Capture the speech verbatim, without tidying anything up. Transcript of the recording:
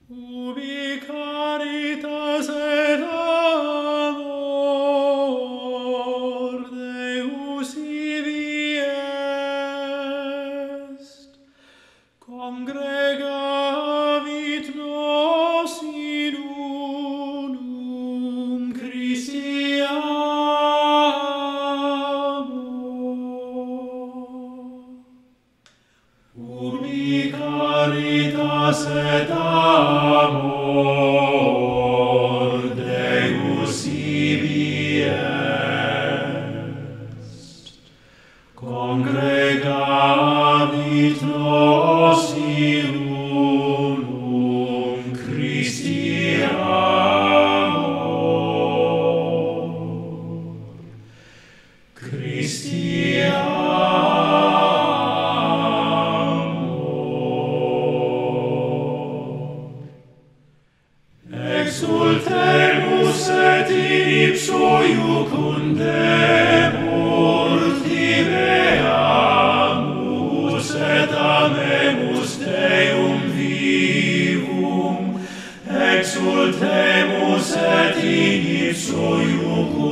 Ubi caritas et amor Deus ibi est, congregavit nos in unum Christi amor. Ubi caritas et amor Deus ibi est, congregavit nos in unum Christi amor. Christi exultemus et in ipso iucundemur tibeamus et amemus Deum vivum, exultemus et in ipso iucundemur